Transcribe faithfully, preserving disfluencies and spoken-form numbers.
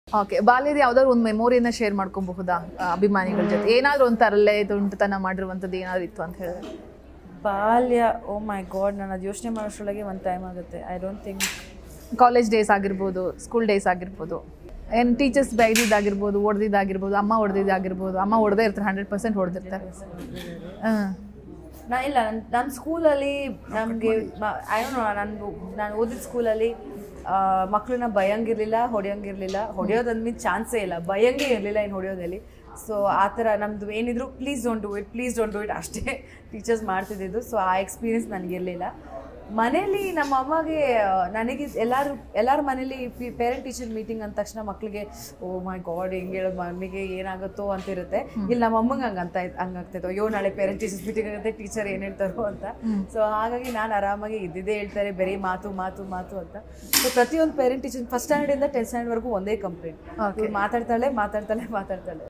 Okay, ಬಾಲ್ಯದ ಯಾವ್ದಾದ್ರು ಒಂದು ಮೆಮೊರಿಯನ್ನ ಶೇರ್ ಮಾಡ್ಕೊಬಹುದಾ ಅಭಿಮಾನಿಗಳ ಜೊತೆ? ಏನಾದ್ರು ಒಂದು ತರಲೆ ತುಂಟತನ ಮಾಡಿರುವಂಥದ್ದು ಏನಾದ್ರು ಇತ್ತು ಅಂತ ಹೇಳಿದ್ರೆ? ಬಾಲ್ಯ, ಓ ಮೈ ಗಾಡ್, ನಾನು ಅದು ಯೋಚನೆ ಮಾಡೋಷ್ಟರೊಳಗೆ ಒಂದು ಟೈಮ್ ಆಗುತ್ತೆ. I don't think. College days ಆಗಿರ್ಬೋದು, ಸ್ಕೂಲ್ ಡೇಸ್ ಆಗಿರ್ಬೋದು, ಏನು ಟೀಚರ್ಸ್ ಬೈದಿದ್ದಾಗಿರ್ಬೋದು, ಹೊಡೆದಿದ್ದಾಗಿರ್ಬೋದು, ಅಮ್ಮ ಹೊಡೆದಿದ್ದಾಗಿರ್ಬೋದು. ಅಮ್ಮ ಹೊಡೆದೇ ಇರ್ತಾರೆ, ಹಂಡ್ರೆಡ್ ಪರ್ಸೆಂಟ್ ಹೊಡೆದಿರ್ತಾರೆ. ಹಾಂ, ನಾ ಇಲ್ಲ, ನನ್ನ ನನ್ನ ಸ್ಕೂಲಲ್ಲಿ ನಮಗೆ ಐ ಡೋಂಟ್ ನೋ, ನಾನು ನಾನು ಓದಿದ ಸ್ಕೂಲಲ್ಲಿ ಮಕ್ಕಳನ್ನ ಬೈಯಂಗಿರಲಿಲ್ಲ, ಹೊಡೆಯೋಂಗಿರಲಿಲ್ಲ. ಹೊಡೆಯೋದಂದ್ಮೇಲೆ ಚಾನ್ಸೇ ಇಲ್ಲ, ಬೈಯಂಗೆ ಇರಲಿಲ್ಲ ಇನ್ನು ಹೊಡೆಯೋದಲ್ಲಿ. ಸೊ ಆ ಥರ ನಮ್ಮದು ಏನಿದ್ರು please don't do it, please don't do it ಅಷ್ಟೇ ಟೀಚರ್ಸ್ ಮಾಡ್ತಿದ್ದಿದ್ದು. ಸೊ ಆ ಎಕ್ಸ್ಪೀರಿಯೆನ್ಸ್ ನನಗಿರಲಿಲ್ಲ. ಮನೇಲಿ ನಮ್ಮ ಅಮ್ಮಗೆ ನನಗೆ ಎಲ್ಲರೂ ಎಲ್ಲರ ಮನೇಲಿ ಪಿ ಪೇರೆಂಟ್ ಟೀಚರ್ ಮೀಟಿಂಗ್ ಅಂದ ತಕ್ಷಣ ಮಕ್ಕಳಿಗೆ ಓ ಮೈ ಗಾಡ್ ಹೆಂಗೆ ಹೇಳೋದು, ಮಮ್ಮಿಗೆ ಏನಾಗುತ್ತೋ ಅಂತಿರುತ್ತೆ. ಇಲ್ಲಿ ನಮ್ಮ ಅಮ್ಮಂಗೆ ಹಂಗೆ ಅಂತ ಹಂಗಾಗ್ತಾಯಿತ್ತು, ಅಯ್ಯೋ ನಾಳೆ ಪೇರೆಂಟ್ ಟೀಚರ್ಸ್ ಮೀಟಿಂಗ್ ಆಗುತ್ತೆ, ಟೀಚರ್ ಏನು ಹೇಳ್ತಾರೋ ಅಂತ. ಸೊ ಹಾಗಾಗಿ ನಾನು ಆರಾಮಾಗಿ ಇದ್ದಿದ್ದೇ ಹೇಳ್ತಾರೆ, ಬರೀ ಮಾತು ಮಾತು ಮಾತು ಅಂತ. ಸೊ ಪ್ರತಿಯೊಂದು ಪೇರೆಂಟ್ ಟೀಚರ್ ಫಸ್ಟ್ ಸ್ಟ್ಯಾಂಡರ್ಡಿಂದ ಟೆಂತ್ ಸ್ಟ್ಯಾಂಡರ್ಡ್ವರೆಗೂ ಒಂದೇ ಕಂಪ್ಲೇಂಟ್, ಮಾತಾಡ್ತಾಳೆ ಮಾತಾಡ್ತಾಳೆ ಮಾತಾಡ್ತಾಳೆ